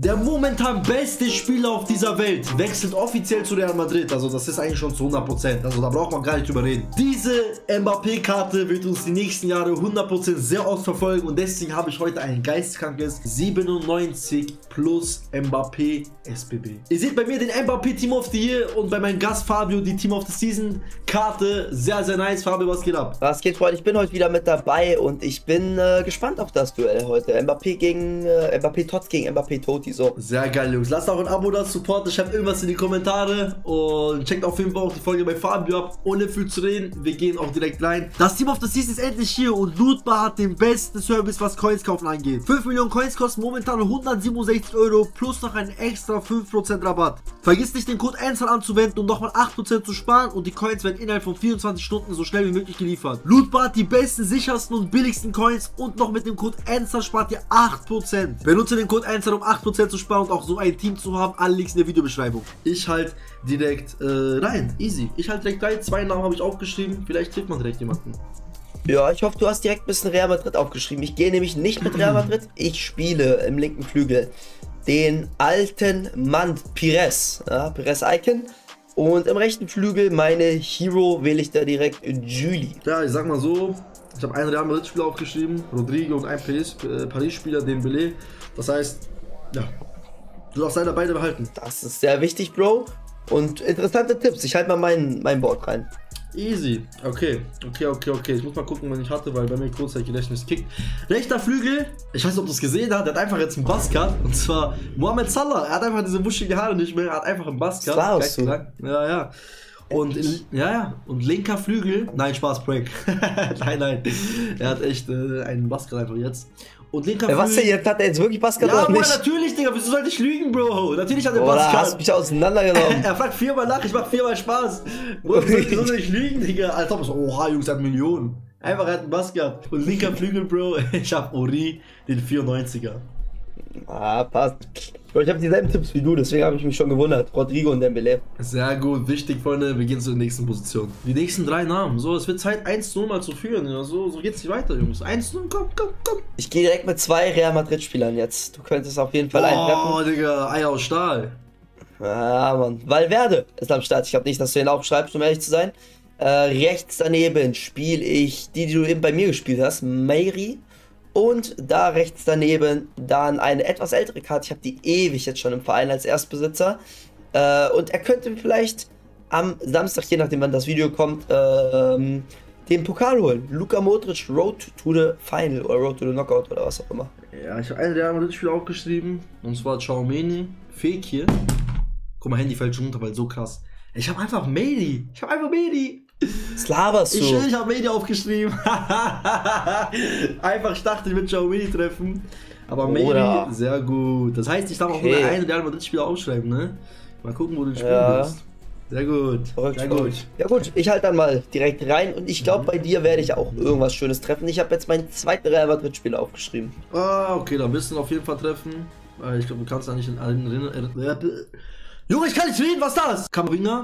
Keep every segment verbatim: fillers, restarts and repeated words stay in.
Der momentan beste Spieler auf dieser Welt wechselt offiziell zu Real Madrid. Also das ist eigentlich schon zu hundert Prozent. Also da braucht man gar nicht drüber reden. Diese Mbappé-Karte wird uns die nächsten Jahre hundert Prozent sehr oft verfolgen. Und deswegen habe ich heute ein geisteskrankes siebenundneunzig plus Mbappé S B B. Ihr seht bei mir den Mbappé Team of the Year und bei meinem Gast Fabio die Team of the Season Karte. Sehr, sehr nice. Fabio, was geht ab? Was geht, Freunde? Ich bin heute wieder mit dabei und ich bin äh, gespannt auf das Duell heute. Mbappé gegen äh, Mbappé Tots gegen Mbappé Toti. So. Sehr geil, Jungs. Lasst auch ein Abo da, supporten, schreibt irgendwas in die Kommentare und checkt auf jeden Fall auch die Folge bei Fabio ab. Ohne viel zu reden, wir gehen auch direkt rein. Das Team of the Season ist endlich hier und Lootbar hat den besten Service, was Coins kaufen angeht. fünf Millionen Coins kosten momentan hundertsiebenundsechzig Euro plus noch ein extra fünf Prozent Rabatt. Vergiss nicht den Code Ensal anzuwenden, um nochmal acht Prozent zu sparen und die Coins werden innerhalb von vierundzwanzig Stunden so schnell wie möglich geliefert. Lootbar hat die besten, sichersten und billigsten Coins und noch mit dem Code Ensal spart ihr acht Prozent. Benutze den Code Ensal, um acht Prozent zu sparen und auch so ein Team zu haben. Alle Links in der Videobeschreibung. Ich halt direkt äh, rein. Easy. Ich halt direkt rein. Zwei Namen habe ich aufgeschrieben. Vielleicht trifft man direkt jemanden. Ja, ich hoffe, du hast direkt ein bisschen Real Madrid aufgeschrieben. Ich gehe nämlich nicht mit Real Madrid. Ich spiele im linken Flügel den alten Mann Pires. Ja, Pires Icon. Und im rechten Flügel meine Hero wähle ich da direkt Juli. Ja, ich sag mal so. Ich habe einen Real Madrid Spieler aufgeschrieben. Rodrigo und ein Paris-Spieler, Dembélé. Das heißt, ja, du darfst leider beide behalten. Das ist sehr wichtig, Bro. Und interessante Tipps. Ich halte mal mein, mein Board rein. Easy. Okay, okay, okay, okay. Ich muss mal gucken, wann ich hatte, weil bei mir Kurzzeitgedächtnis kickt. Rechter Flügel. Ich weiß nicht, ob du es gesehen hast. Der hat einfach jetzt einen Buzzcut. Und zwar Mohamed Salah. Er hat einfach diese wuschige Haare nicht mehr. Er hat einfach einen Buzzcut. Ja, ja. Und ja, ja. Und linker Flügel. Nein, Spaß, Prank. nein, nein. Er hat echt äh, einen Buzzcut einfach jetzt. Und linker ja, was denn jetzt? Hat er jetzt wirklich Buzzcut ja, oder nicht? Ja, natürlich, Digga. Wieso sollte ich lügen, Bro? Natürlich hat er Buzzcut. Buzzcut. Hast mich auseinandergenommen. Er fragt viermal nach, ich mach viermal Spaß. Wieso soll ich lügen, Digga? Als ob es, oha, Jungs, er hat Millionen. Einfach, er hat einen Buzzcut. Und linker Flügel, Bro. Ich hab Ori, den vierundneunziger. Ah, passt. Ich habe dieselben Tipps wie du, deswegen habe ich mich schon gewundert. Rodrigo und Dembélé. Sehr gut, wichtig, Freunde. Wir gehen zur nächsten Position. Die nächsten drei Namen. So, es wird Zeit, eins zu null mal zu führen. Ja, so, so geht's nicht weiter, Jungs. eins zu null, komm, komm, komm. Ich gehe direkt mit zwei Real Madrid-Spielern jetzt. Du könntest auf jeden Fall eintreffen. Oh, Digga, Eier aus Stahl. Ah, Mann. Valverde ist am Start. Ich glaube nicht, dass du den aufschreibst, um ehrlich zu sein. Äh, rechts daneben spiele ich die, die du eben bei mir gespielt hast. Meiry. Und da rechts daneben dann eine etwas ältere Karte. Ich habe die ewig jetzt schon im Verein als Erstbesitzer. Äh, und er könnte vielleicht am Samstag, je nachdem wann das Video kommt, äh, den Pokal holen. Luka Modric, Road to the Final oder Road to the Knockout oder was auch immer. Ja, ich habe einen Real Madrid-Spieler aufgeschrieben. Und zwar Tchouaméni. Fake hier. Guck mal, Handy fällt schon runter, weil so krass. Ich habe einfach Medi. Ich habe einfach Medi. Was laberst du? Ich, ich habe Medi aufgeschrieben. Einfach, ich dachte, ich würde Tchouaméni treffen. Aber Medi, sehr gut. Das heißt, ich darf okay. auch nur einen Real Madrid-Spieler aufschreiben, ne? Mal gucken, wo du spielen ja. willst. Sehr gut. Verrückt, sehr gut. gut. Ja gut, ich halte dann mal direkt rein und ich glaube, mhm. bei dir werde ich auch irgendwas Schönes treffen. Ich habe jetzt meinen zweiten Real Madrid-Spieler aufgeschrieben. Ah, okay, dann wirst du ihn auf jeden Fall treffen. Ich glaube, du kannst da nicht in allen erinnern. Junge, ich kann nicht reden, was ist das? Camavinga.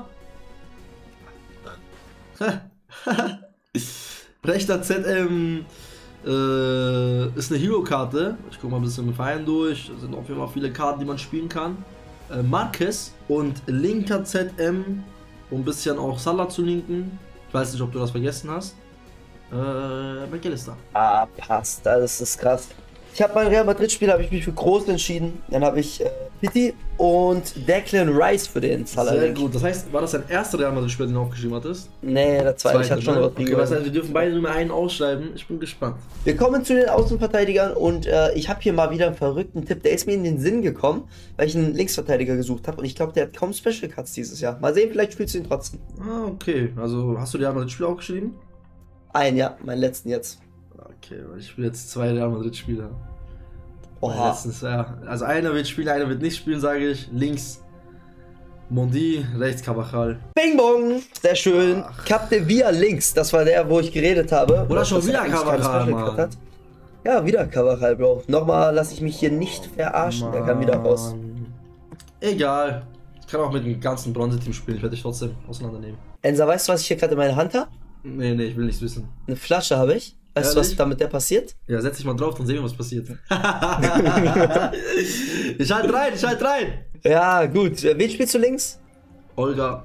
Rechter Z M äh, ist eine Hero-Karte. Ich gucke mal ein bisschen mit Verein durch. Da sind auf jeden Fall viele Karten, die man spielen kann. Äh, Marquez und linker Z M, um ein bisschen auch Salah zu linken. Ich weiß nicht, ob du das vergessen hast. Äh, McAllister. Ah, passt. Das ist krass. Ich habe mein Real Madrid-Spiel, habe ich mich für Groß entschieden. Dann habe ich äh, Pitti und Declan Rice für den Salah. Sehr gut. Das heißt, war das dein erster Real Madrid-Spiel, den du aufgeschrieben hattest? Nee, der zweite. Ich hatte schon Rodrigo. Okay, das heißt, wir dürfen beide nur einen ausschreiben. Ich bin gespannt. Wir kommen zu den Außenverteidigern und äh, ich habe hier mal wieder einen verrückten Tipp. Der ist mir in den Sinn gekommen, weil ich einen Linksverteidiger gesucht habe und ich glaube, der hat kaum Special Cuts dieses Jahr. Mal sehen, vielleicht spielst du ihn trotzdem. Ah, okay. Also hast du Real Madrid-Spiel aufgeschrieben? Einen, ja. Meinen letzten jetzt. Okay, ich spiele jetzt zwei Real Madrid-Spieler. Oha. Letztens, ja. Also einer wird spielen, einer wird nicht spielen, sage ich. Links Mondi, rechts Carvajal. Bing bong! Sehr schön. Ach. Capdevia links, das war der, wo ich geredet habe. Oder schon wieder Carvajal, Mann. Ja, wieder Carvajal, Bro. Nochmal lasse ich mich hier nicht verarschen, der kann wieder raus. Egal. Ich kann auch mit dem ganzen Bronze-Team spielen, ich werde dich trotzdem auseinandernehmen. Enza, weißt du, was ich hier gerade in meiner Hand habe? Nee, nee, ich will nichts wissen. Eine Flasche habe ich. Weißt du, was da mit der passiert? Ja, setz dich mal drauf, dann sehen wir, was passiert. Ich halt rein, ich halt rein. Ja, gut. Wen spielst du links? Olga.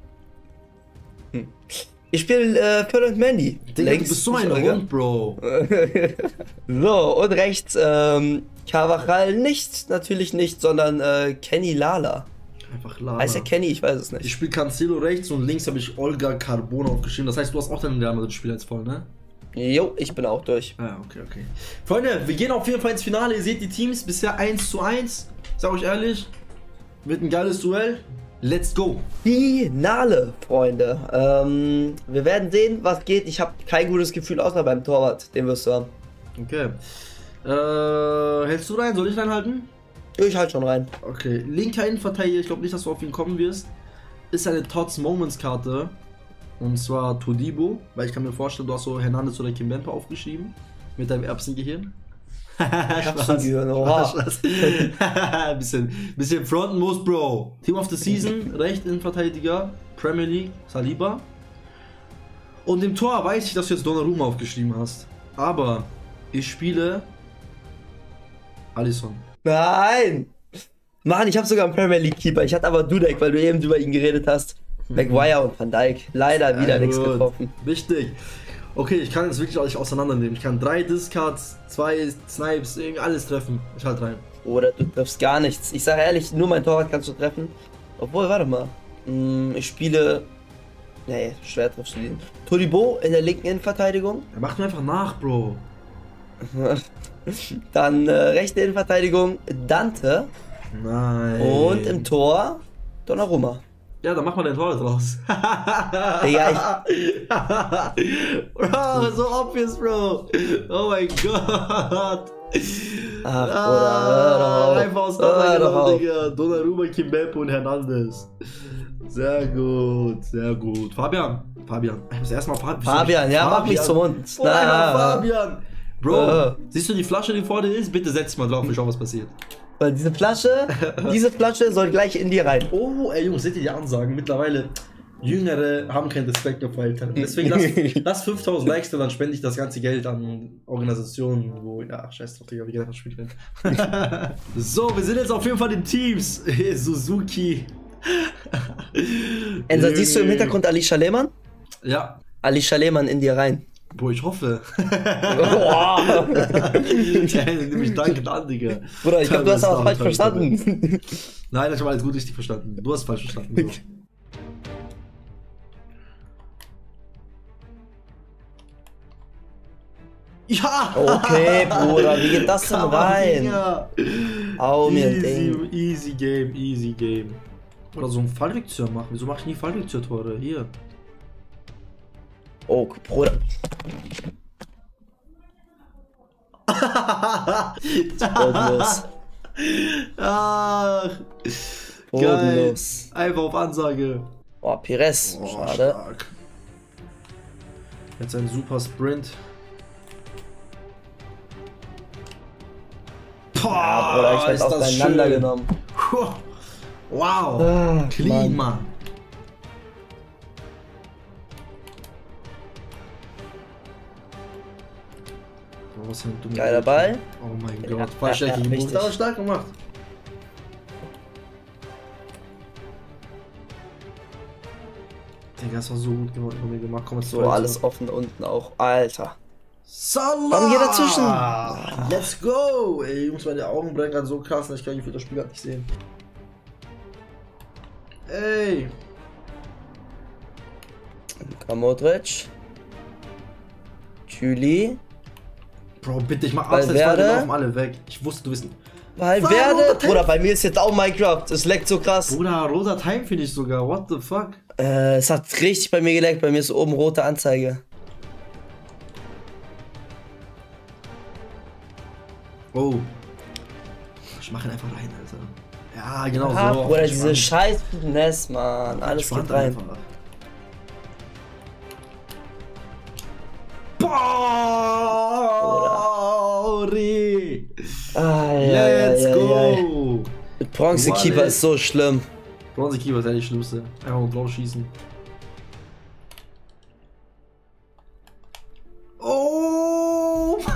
Ich spiele äh, Pearl und Mandy. Digga, links, du bist so nicht ein Olga. Hund, Bro. So, und rechts ähm, Carvajal nicht, natürlich nicht, sondern äh, Kenny Lala. Einfach Lala. Heißt er Kenny? Ich weiß es Ich nicht. spiele Cancelo rechts und links habe ich Olga Carbona aufgeschrieben. Das heißt, du hast auch deinen Real Madrid-Spiel jetzt voll, ne? Jo, ich bin auch durch. Ah, okay, okay. Freunde, wir gehen auf jeden Fall ins Finale. Ihr seht die Teams bisher eins zu eins. Sag euch ehrlich, wird ein geiles Duell. Let's go. Finale, Freunde. Ähm, wir werden sehen, was geht. Ich habe kein gutes Gefühl, außer beim Torwart. Den wirst du haben. Okay. Äh, hältst du rein? Soll ich reinhalten? Ich halt schon rein. Okay. Linker Innenverteidiger, ich glaube nicht, dass du auf ihn kommen wirst, ist eine Tots Moments Karte. Und zwar Todibo, weil ich kann mir vorstellen, du hast so Hernandez oder Kimpembe aufgeschrieben. Mit deinem Erbsengehirn. Erbsengehirn, oha. bisschen, bisschen fronten muss, Bro. Team of the Season, recht Innenverteidiger, Premier League, Saliba. Und im Tor weiß ich, dass du jetzt Donnarumma aufgeschrieben hast. Aber ich spiele Alisson. Nein! Mann, ich habe sogar einen Premier League Keeper. Ich hatte aber Dudek, weil du eben über ihn geredet hast. Maguire und Van Dijk. Leider Sehr wieder nichts gut. getroffen. Wichtig. Okay, ich kann jetzt wirklich alles auseinandernehmen. Ich kann drei Discards, zwei Snipes, irgendwie alles treffen. Ich halt rein. Oder du triffst gar nichts. Ich sage ehrlich, nur mein Torwart kannst du treffen. Obwohl, warte mal. Hm, ich spiele... Nee, schwer triffst du ihn. Todibo in der linken Innenverteidigung. Er macht mir einfach nach, Bro. Dann äh, rechte Innenverteidigung Dante. Nein. Und im Tor Donnarumma. Ja, dann mach mal den Tor draus. Digga, Bro, so obvious, Bro. Oh mein Gott. Ach, Bruder, hör doch auf. Einfach aus Hör doch auf. Digga. Donnarumma, Kimpembe und Hernandez. Sehr gut, sehr gut. Fabian, Fabian. Ich muss erstmal Fabian. Fabian, ja, mach mich zum Mund. Oh, einfach Na, Fabian. Bro, Äh. siehst du die Flasche, die vor dir ist? Bitte setz dich mal drauf und schau, was passiert. weil diese Flasche, diese Flasche soll gleich in dir rein. Oh, ey Jungs, seht ihr die Ansagen? Mittlerweile, Jüngere haben keinen Respekt mehr vor Älteren. Deswegen lass, lass fünftausend Likes da, dann spende ich das ganze Geld an Organisationen, wo, ja, scheiß drauf, Digga, wie geht das Spiel denn? So, wir sind jetzt auf jeden Fall in Teams. Suzuki. Enzo, siehst du im Hintergrund Alicia Lehmann? Ja. Alicia Lehmann in dir rein. Boah, ich hoffe. Boah. Nimm mich dankend an, Digga. Bruder, ich glaube, du hast aber falsch verstanden. Nein, ich habe alles gut richtig verstanden. Du hast falsch verstanden. So. Ja! Okay, Bruder, wie geht das denn rein? Au mir ein Easy, Ding. easy game, easy game. Oder so ein Fallrückzieher machen. Wieso mach ich nie Fallrückzieher-Tore? Hier. Oh, Bruder. Bodenlos. Ach, geil. Bodenlos. Einfach auf Ansage. Oh, Pires. Oh, Schade. stark. Jetzt ein super Sprint. Boah, Ja, Bruder, ich ist werde das auseinandergenommen. Puh. Wow. Ah, Clean, Mann. Mann. Oh, was für ein dummer Geiler Ball. Oh mein Ja, Gott. ja, Voll stark ja, gegen richtig. aber stark gemacht. Digga, das war so gut gemacht, von mir gemacht. Komm, jetzt So, alles offen unten auch. Alter. Salah! Warum geht dazwischen? Let's go! Ey, Jungs, meine Augen brennen gerade so krass, ich kann das Spiel gar nicht sehen. Ey! Luka Modric. Tüli. Bro, bitte, ich mach Valverde. abseits, weil die laufen alle weg. Ich wusste, du bist ein... Valverde. Bruder, bei mir ist jetzt auch Minecraft. Es leckt so krass. Bruder, roter Time finde ich sogar. What the fuck? Äh, es hat richtig bei mir geleckt. Bei mir ist oben rote Anzeige. Oh. Ich mach ihn einfach rein, Alter. Ja, genau Ah, so. Bruder, Ich diese fand- scheiß Finesse, Mann. Alles ich fand geht rein. einfach. Bori! Ah, ja, Let's ja, ja, ja. go! Mit Bronzekeeper Wallet. ist so schlimm. Bronzekeeper ist ja das Schlimmste. Einfach nur drauf schießen. Oh!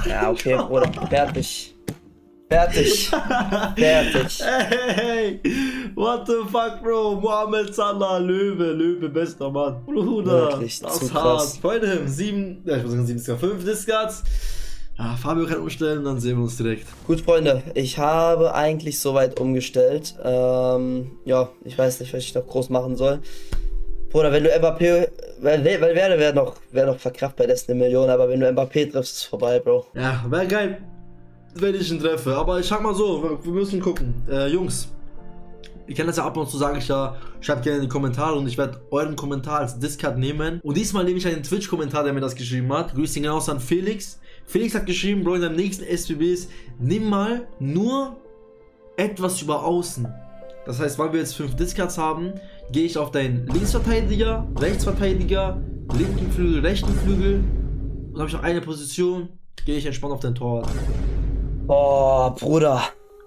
Ja, okay, Bruder. Fertig. Fertig. Fertig. Hey, what the fuck, Bro? Mohamed Salah, Löwe, Löwe, bester Mann. Bruder, Wirklich, das zu ist krass. hart. Freunde, sieben, ja, ich würde sagen sieben Discards, fünf Discards. Ja, Fabio kann umstellen, dann sehen wir uns direkt. Gut, Freunde, ich habe eigentlich soweit umgestellt. Ähm, ja, ich weiß nicht, was ich noch groß machen soll. Bruder, wenn du Mbappé, weil, weil Werde wäre noch, wär noch verkraft bei dessen eine Million, aber wenn du Mbappé triffst, ist es vorbei, Bro. Ja, wäre geil, wenn ich ihn treffe. Aber ich sag mal so, wir, wir müssen gucken. Äh, Jungs, ihr kennt das ja ab und zu, sage ich ja, schreibt gerne in die Kommentare und ich werde euren Kommentar als Discard nehmen. Und diesmal nehme ich einen Twitch-Kommentar, der mir das geschrieben hat. Grüß ihn genauso an Felix. Felix hat geschrieben, Bro, in deinem nächsten S P Bs, nimm mal nur etwas über außen. Das heißt, weil wir jetzt fünf Discards haben, gehe ich auf deinen Linksverteidiger, Rechtsverteidiger, linken Flügel, rechten Flügel und habe ich noch eine Position, gehe ich entspannt auf dein Tor. Boah, Bruder.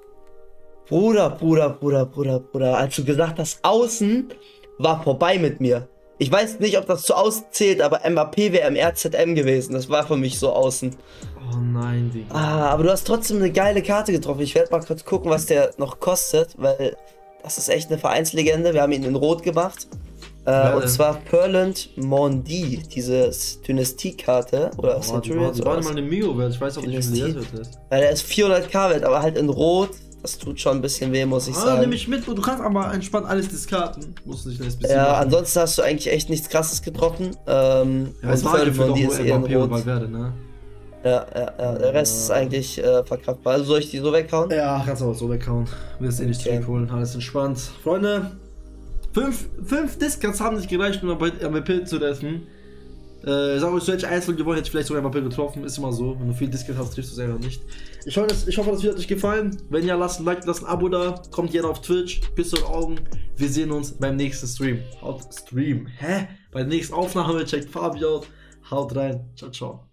Bruder, Bruder, Bruder, Bruder, Bruder. Als du gesagt hast, außen war vorbei mit mir. Ich weiß nicht, ob das zu außen zählt, aber Mbappé wäre im R Z M gewesen. Das war für mich so außen. Oh nein, Digga. Ah, aber du hast trotzdem eine geile Karte getroffen. Ich werde mal kurz gucken, was der noch kostet, weil das ist echt eine Vereinslegende. Wir haben ihn in Rot gemacht. Äh, Ja, und zwar Perland Mondi, diese Dynastie-Karte. Oder Centurions. Das war mal eine Mio wert. Ich weiß auch nicht, wie viel das wird. Weil der ist vierhundert K wert, aber halt in Rot. Das tut schon ein bisschen weh, muss ich Ah, sagen. nehme ich mit. Du kannst aber entspannt alles diskarten. Musst du nicht ein bisschen Ja, machen. ansonsten hast du eigentlich echt nichts Krasses getroffen. Ähm, Ja, es und war Perland gefühlt auch Mondi nur ist eher in Mbappé und Rot. Valverde, ne? Ja, ja, ja. Der Rest ist eigentlich äh, verkraftbar. Also soll ich die so weghauen? Ja, kannst du aber so weghauen. Wirst eh nicht Okay. zurückholen. Alles entspannt. Freunde, fünf, fünf Discards haben nicht gereicht, um M V P zu treffen. Äh, sag euch, so hätte ich eins gewonnen, hätte ich vielleicht sogar M V P getroffen. Ist immer so. Wenn du viel Discard hast, triffst du selber nicht. Ich hoffe, das, ich hoffe, das Video hat euch gefallen. Wenn ja, lasst ein Like, lasst ein Abo da. Kommt gerne auf Twitch. Bis eure Augen. Wir sehen uns beim nächsten Stream. Haut Stream. Hä? Bei der nächsten Aufnahme checkt Fabio. Haut rein. Ciao, ciao.